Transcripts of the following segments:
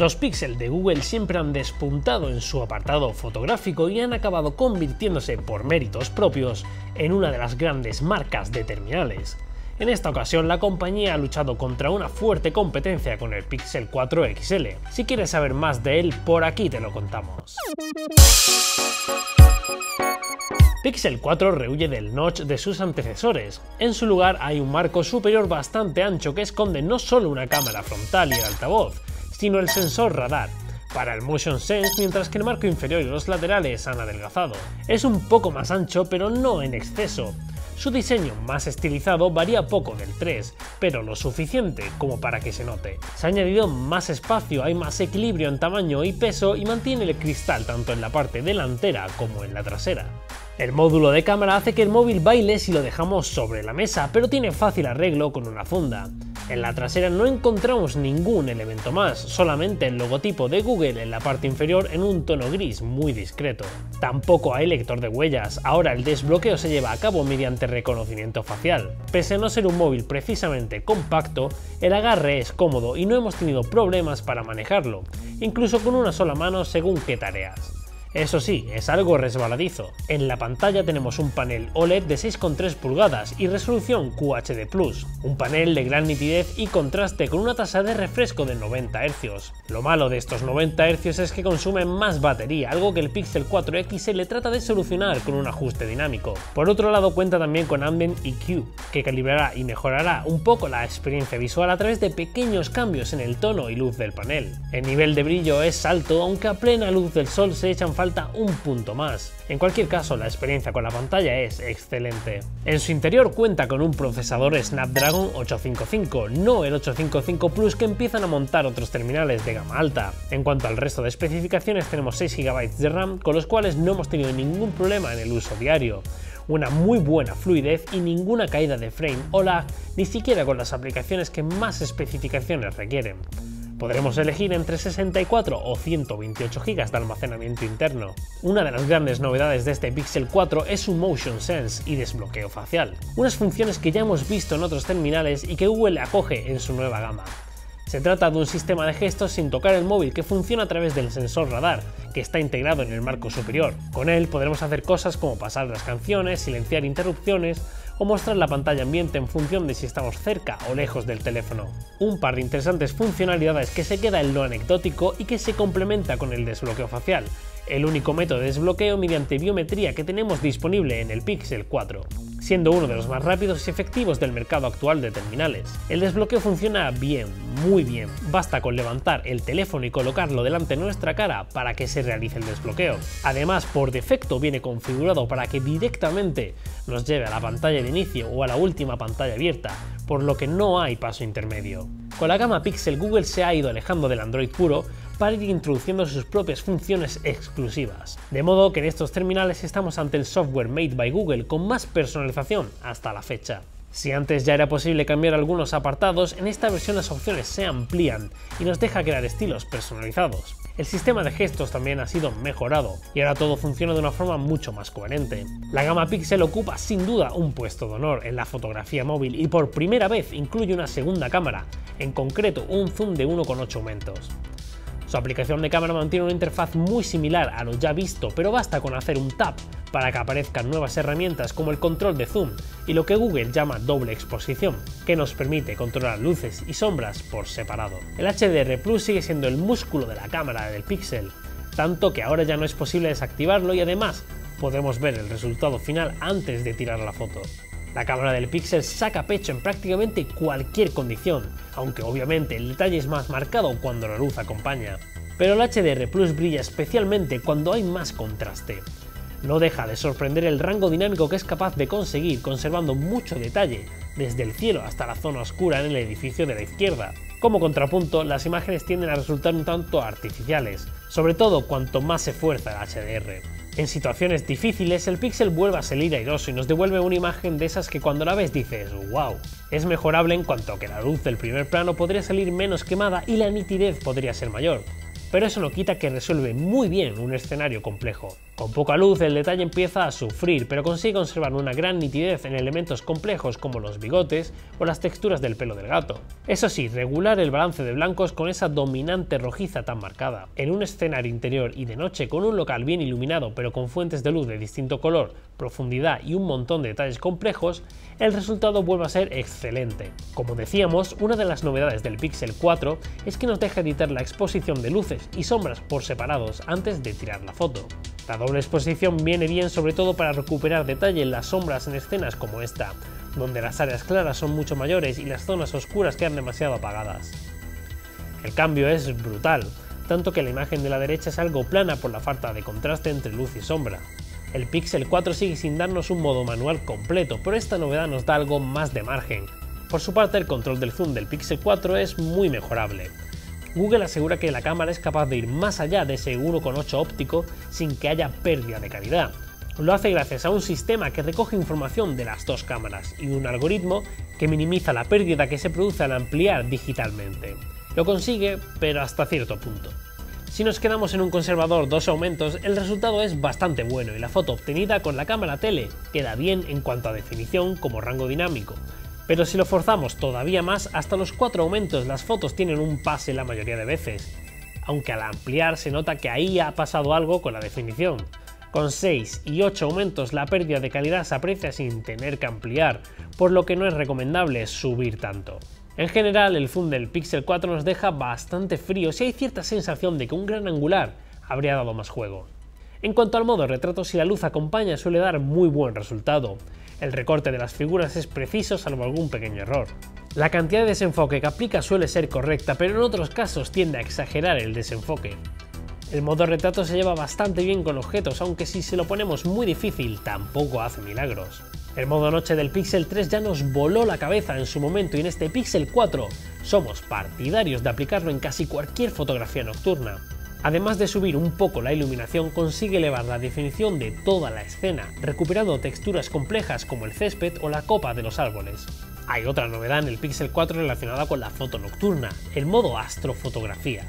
Los Pixel de Google siempre han despuntado en su apartado fotográfico y han acabado convirtiéndose por méritos propios en una de las grandes marcas de terminales. En esta ocasión la compañía ha luchado contra una fuerte competencia con el Pixel 4 XL. Si quieres saber más de él, por aquí te lo contamos. Pixel 4 rehuye del notch de sus antecesores. En su lugar hay un marco superior bastante ancho que esconde no solo una cámara frontal y el altavoz, sino el sensor radar para el Motion Sense, mientras que el marco inferior y los laterales han adelgazado. Es un poco más ancho, pero no en exceso. Su diseño más estilizado varía poco del 3, pero lo suficiente como para que se note. Se ha añadido más espacio, hay más equilibrio en tamaño y peso y mantiene el cristal tanto en la parte delantera como en la trasera. El módulo de cámara hace que el móvil baile si lo dejamos sobre la mesa, pero tiene fácil arreglo con una funda. En la trasera no encontramos ningún elemento más, solamente el logotipo de Google en la parte inferior en un tono gris muy discreto. Tampoco hay lector de huellas, ahora el desbloqueo se lleva a cabo mediante reconocimiento facial. Pese a no ser un móvil precisamente compacto, el agarre es cómodo y no hemos tenido problemas para manejarlo, incluso con una sola mano según qué tareas. Eso sí, es algo resbaladizo. En la pantalla tenemos un panel OLED de 6,3 pulgadas y resolución QHD+, un panel de gran nitidez y contraste con una tasa de refresco de 90 Hz. Lo malo de estos 90 Hz es que consumen más batería, algo que el Pixel 4 XL trata de solucionar con un ajuste dinámico. Por otro lado cuenta también con Ambient EQ, que calibrará y mejorará un poco la experiencia visual a través de pequeños cambios en el tono y luz del panel. El nivel de brillo es alto, aunque a plena luz del sol se echan falta un punto más. En cualquier caso, la experiencia con la pantalla es excelente. En su interior cuenta con un procesador Snapdragon 855, no el 855 Plus que empiezan a montar otros terminales de gama alta. En cuanto al resto de especificaciones, tenemos 6 GB de RAM, con los cuales no hemos tenido ningún problema en el uso diario. Una muy buena fluidez y ninguna caída de frame o lag, ni siquiera con las aplicaciones que más especificaciones requieren. Podremos elegir entre 64 o 128 GB de almacenamiento interno. Una de las grandes novedades de este Pixel 4 es su Motion Sense y desbloqueo facial, unas funciones que ya hemos visto en otros terminales y que Google acoge en su nueva gama. Se trata de un sistema de gestos sin tocar el móvil que funciona a través del sensor radar, que está integrado en el marco superior. Con él podremos hacer cosas como pasar las canciones, silenciar interrupciones o mostrar la pantalla ambiente en función de si estamos cerca o lejos del teléfono. Un par de interesantes funcionalidades que se queda en lo anecdótico y que se complementa con el desbloqueo facial, el único método de desbloqueo mediante biometría que tenemos disponible en el Pixel 4. Siendo uno de los más rápidos y efectivos del mercado actual de terminales. El desbloqueo funciona bien, muy bien. Basta con levantar el teléfono y colocarlo delante de nuestra cara para que se realice el desbloqueo. Además, por defecto viene configurado para que directamente nos lleve a la pantalla de inicio o a la última pantalla abierta, por lo que no hay paso intermedio. Con la gama Pixel, Google se ha ido alejando del Android puro para ir introduciendo sus propias funciones exclusivas. De modo que en estos terminales estamos ante el software made by Google con más personalización hasta la fecha. Si antes ya era posible cambiar algunos apartados, en esta versión las opciones se amplían y nos deja crear estilos personalizados. El sistema de gestos también ha sido mejorado y ahora todo funciona de una forma mucho más coherente. La gama Pixel ocupa sin duda un puesto de honor en la fotografía móvil y por primera vez incluye una segunda cámara, en concreto un zoom de 1,8 aumentos. Su aplicación de cámara mantiene una interfaz muy similar a lo ya visto, pero basta con hacer un tap para que aparezcan nuevas herramientas como el control de zoom y lo que Google llama doble exposición, que nos permite controlar luces y sombras por separado. El HDR Plus sigue siendo el músculo de la cámara del Pixel, tanto que ahora ya no es posible desactivarlo y además podemos ver el resultado final antes de tirar la foto. La cámara del Pixel saca pecho en prácticamente cualquier condición, aunque obviamente el detalle es más marcado cuando la luz acompaña. Pero el HDR Plus brilla especialmente cuando hay más contraste. No deja de sorprender el rango dinámico que es capaz de conseguir conservando mucho detalle, desde el cielo hasta la zona oscura en el edificio de la izquierda. Como contrapunto, las imágenes tienden a resultar un tanto artificiales, sobre todo cuanto más se fuerza el HDR. En situaciones difíciles, el Pixel vuelve a salir airoso y nos devuelve una imagen de esas que cuando la ves dices ¡wow! Es mejorable en cuanto a que la luz del primer plano podría salir menos quemada y la nitidez podría ser mayor. pero eso no quita que resuelve muy bien un escenario complejo. Con poca luz el detalle empieza a sufrir, pero consigue conservar una gran nitidez en elementos complejos como los bigotes o las texturas del pelo del gato. Eso sí, regular el balance de blancos con esa dominante rojiza tan marcada. En un escenario interior y de noche con un local bien iluminado pero con fuentes de luz de distinto color, profundidad y un montón de detalles complejos, el resultado vuelve a ser excelente. Como decíamos, una de las novedades del Pixel 4 es que nos deja editar la exposición de luces y sombras por separados antes de tirar la foto. La doble exposición viene bien sobre todo para recuperar detalle en las sombras en escenas como esta, donde las áreas claras son mucho mayores y las zonas oscuras quedan demasiado apagadas. El cambio es brutal, tanto que la imagen de la derecha es algo plana por la falta de contraste entre luz y sombra. El Pixel 4 sigue sin darnos un modo manual completo, pero esta novedad nos da algo más de margen. Por su parte, el control del zoom del Pixel 4 es muy mejorable. Google asegura que la cámara es capaz de ir más allá de ese 1,8 óptico sin que haya pérdida de calidad. Lo hace gracias a un sistema que recoge información de las dos cámaras y un algoritmo que minimiza la pérdida que se produce al ampliar digitalmente. Lo consigue, pero hasta cierto punto. Si nos quedamos en un conservador 2 aumentos, el resultado es bastante bueno y la foto obtenida con la cámara tele queda bien en cuanto a definición como rango dinámico. Pero si lo forzamos todavía más, hasta los 4 aumentos las fotos tienen un pase la mayoría de veces, aunque al ampliar se nota que ahí ha pasado algo con la definición. Con 6 y 8 aumentos la pérdida de calidad se aprecia sin tener que ampliar, por lo que no es recomendable subir tanto. En general, el zoom del Pixel 4 nos deja bastante fríos y hay cierta sensación de que un gran angular habría dado más juego. En cuanto al modo retrato, si la luz acompaña suele dar muy buen resultado. El recorte de las figuras es preciso salvo algún pequeño error. La cantidad de desenfoque que aplica suele ser correcta, pero en otros casos tiende a exagerar el desenfoque. El modo retrato se lleva bastante bien con objetos, aunque si se lo ponemos muy difícil tampoco hace milagros. El modo noche del Pixel 3 ya nos voló la cabeza en su momento y en este Pixel 4 somos partidarios de aplicarlo en casi cualquier fotografía nocturna. Además de subir un poco la iluminación, consigue elevar la definición de toda la escena, recuperando texturas complejas como el césped o la copa de los árboles. Hay otra novedad en el Pixel 4 relacionada con la foto nocturna, el modo astrofotografía.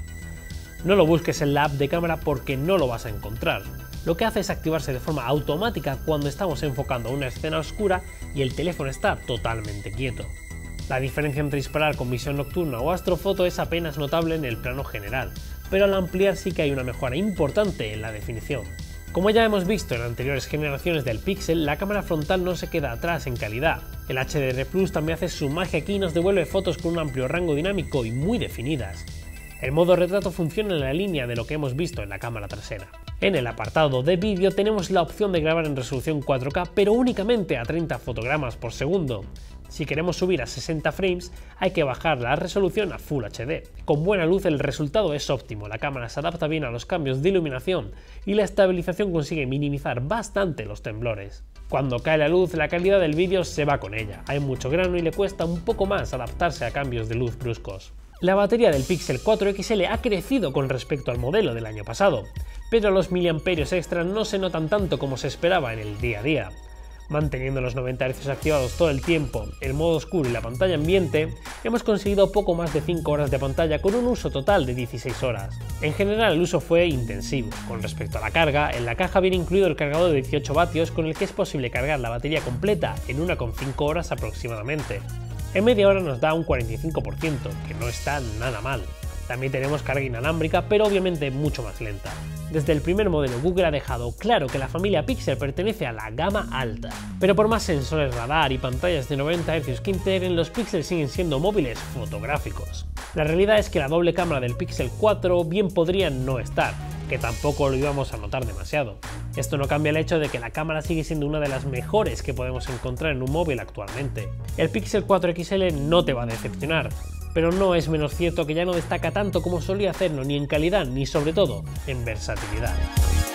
No lo busques en la app de cámara porque no lo vas a encontrar. Lo que hace es activarse de forma automática cuando estamos enfocando una escena oscura y el teléfono está totalmente quieto. La diferencia entre disparar con visión nocturna o astrofoto es apenas notable en el plano general, pero al ampliar sí que hay una mejora importante en la definición. Como ya hemos visto en anteriores generaciones del Pixel, la cámara frontal no se queda atrás en calidad. El HDR Plus también hace su magia aquí y nos devuelve fotos con un amplio rango dinámico y muy definidas. El modo retrato funciona en la línea de lo que hemos visto en la cámara trasera. En el apartado de vídeo tenemos la opción de grabar en resolución 4K, pero únicamente a 30 fotogramas por segundo. Si queremos subir a 60 frames, hay que bajar la resolución a Full HD. Con buena luz el resultado es óptimo, la cámara se adapta bien a los cambios de iluminación y la estabilización consigue minimizar bastante los temblores. Cuando cae la luz, la calidad del vídeo se va con ella, hay mucho grano y le cuesta un poco más adaptarse a cambios de luz bruscos. La batería del Pixel 4 XL ha crecido con respecto al modelo del año pasado, pero los miliamperios extra no se notan tanto como se esperaba en el día a día. Manteniendo los 90 Hz activados todo el tiempo, el modo oscuro y la pantalla ambiente, hemos conseguido poco más de 5 horas de pantalla con un uso total de 16 horas. En general el uso fue intensivo. Con respecto a la carga, en la caja viene incluido el cargador de 18 vatios con el que es posible cargar la batería completa en 1,5 horas aproximadamente. En media hora nos da un 45%, que no está nada mal. También tenemos carga inalámbrica, pero obviamente mucho más lenta. Desde el primer modelo Google ha dejado claro que la familia Pixel pertenece a la gama alta. Pero por más sensores radar y pantallas de 90 Hz que integren, los Pixel siguen siendo móviles fotográficos. La realidad es que la doble cámara del Pixel 4 bien podría no estar, que tampoco lo íbamos a notar demasiado. Esto no cambia el hecho de que la cámara sigue siendo una de las mejores que podemos encontrar en un móvil actualmente. El Pixel 4 XL no te va a decepcionar, pero no es menos cierto que ya no destaca tanto como solía hacerlo ni en calidad ni sobre todo en versatilidad.